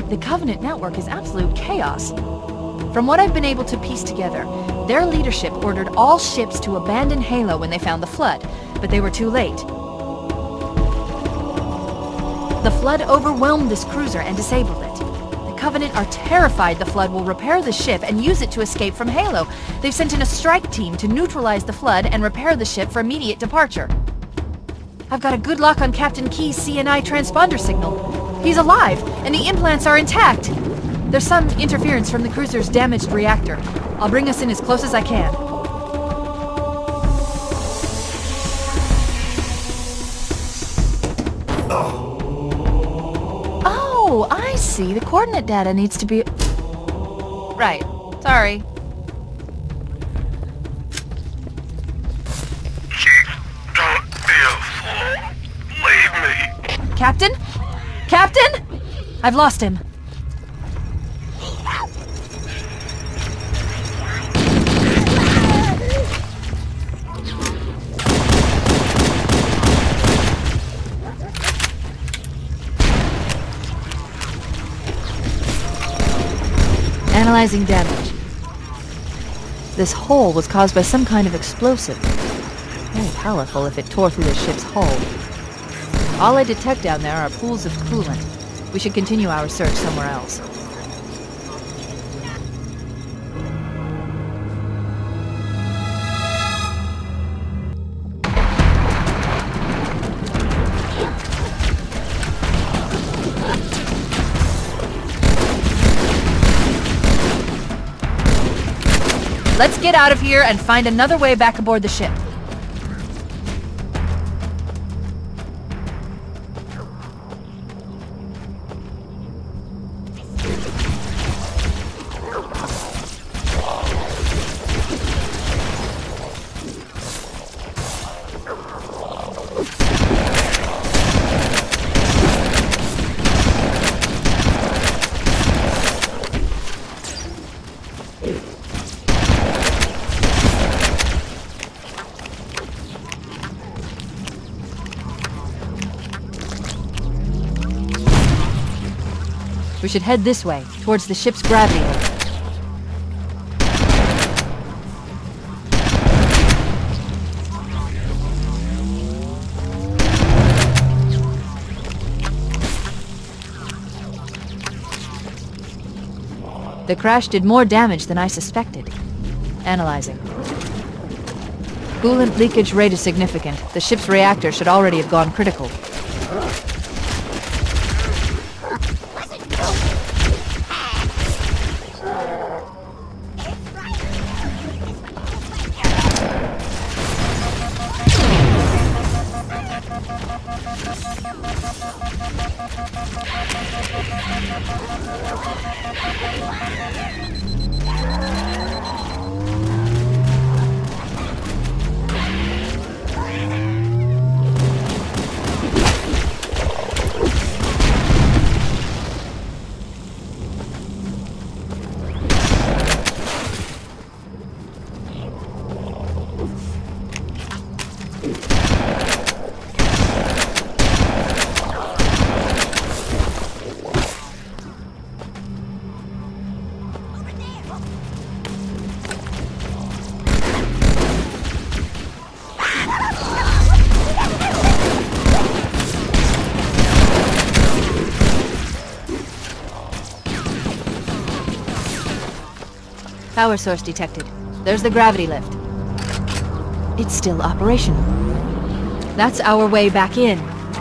The Covenant network is absolute chaos. From what I've been able to piece together, their leadership ordered all ships to abandon Halo when they found the Flood, but they were too late. The Flood overwhelmed this cruiser and disabled it. The Covenant are terrified the Flood will repair the ship and use it to escape from Halo. They've sent in a strike team to neutralize the Flood and repair the ship for immediate departure. I've got a good lock on Captain Key's CNI transponder signal. He's alive, and the implants are intact. There's some interference from the cruiser's damaged reactor. I'll bring us in as close as I can. Oh, I see. The coordinate data needs to be... Right. Sorry. Don't be a fool. Leave me. Captain? Captain? I've lost him. Analyzing damage. This hole was caused by some kind of explosive. Very powerful if it tore through the ship's hull. All I detect down there are pools of coolant. We should continue our search somewhere else. Let's get out of here and find another way back aboard the ship. We should head this way, towards the ship's gravity lift. The crash did more damage than I suspected. Analyzing. Coolant leakage rate is significant. The ship's reactor should already have gone critical. Power source detected. There's the gravity lift. It's still operational. That's our way back in.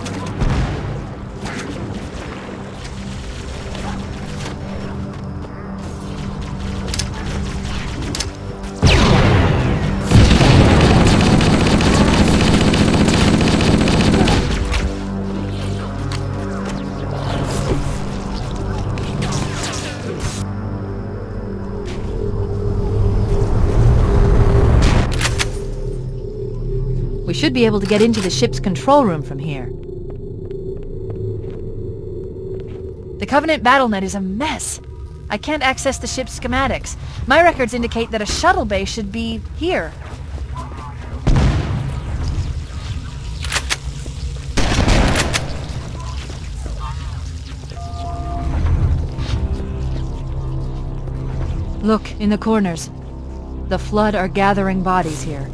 We should be able to get into the ship's control room from here. The Covenant BattleNet is a mess. I can't access the ship's schematics. My records indicate that a shuttle bay should be here. Look, in the corners. The Flood are gathering bodies here.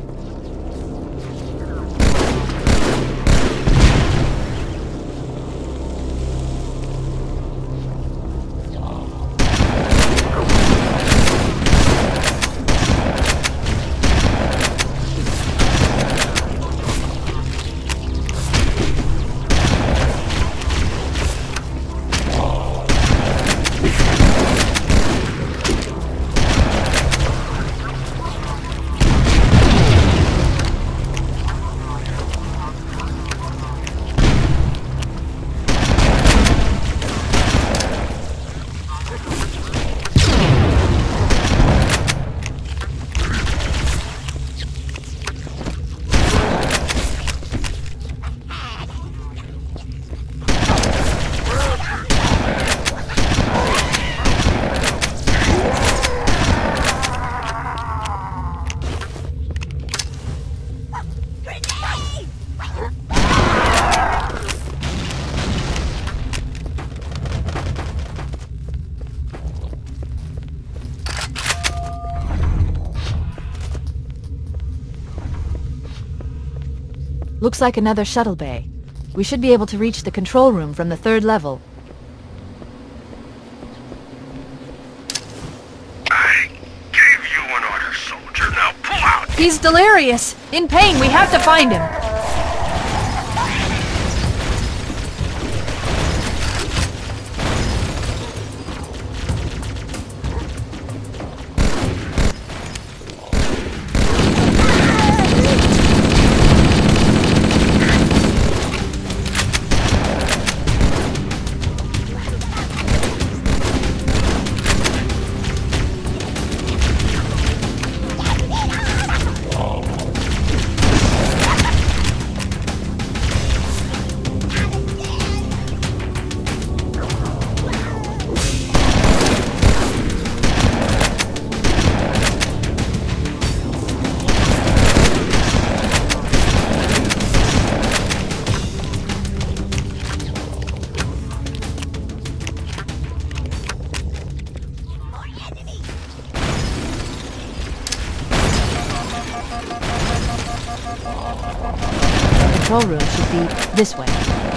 Looks like another shuttle bay. We should be able to reach the control room from the 3rd level. I gave you an order, soldier. Now pull out! He's delirious! In pain! We have to find him! The control room should be this way.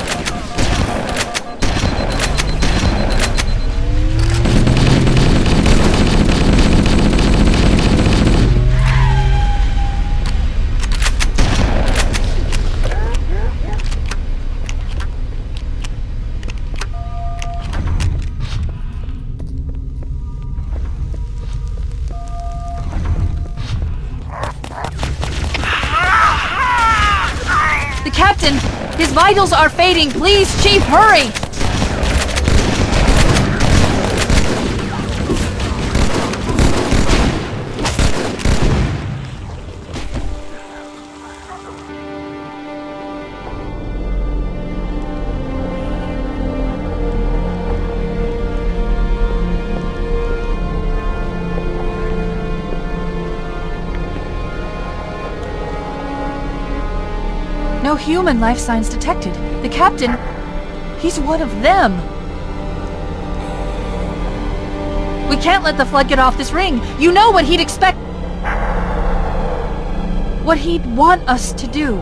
Captain! His vitals are fading! Please, Chief, hurry! No human life signs detected. The captain, he's one of them. We can't let the Flood get off this ring. You know what he'd expect. What he'd want us to do.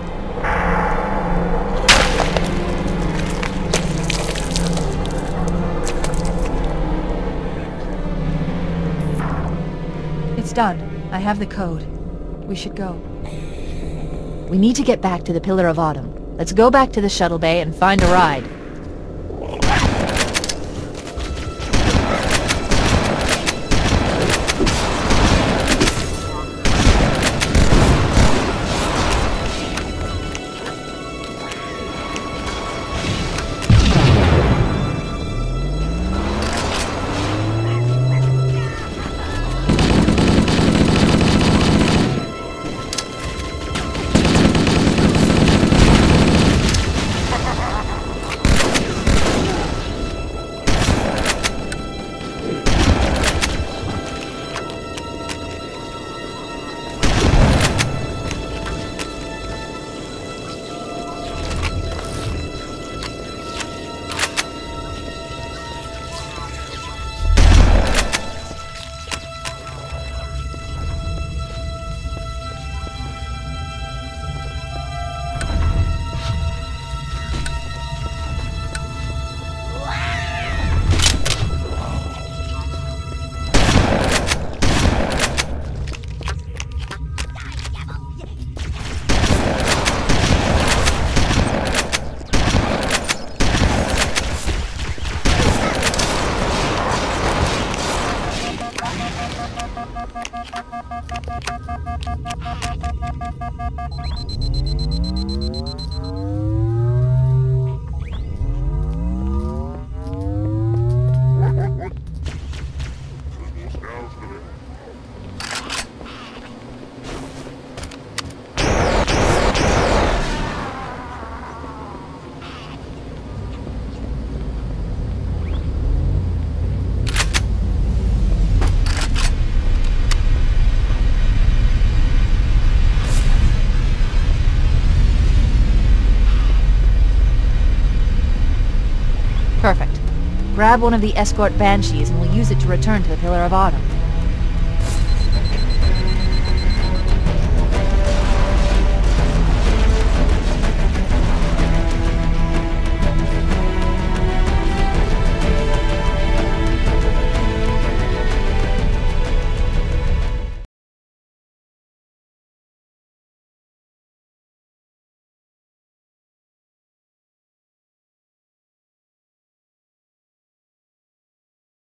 It's done. I have the code. We should go. We need to get back to the Pillar of Autumn. Let's go back to the shuttle bay and find a ride. Grab one of the escort banshees and we'll use it to return to the Pillar of Autumn.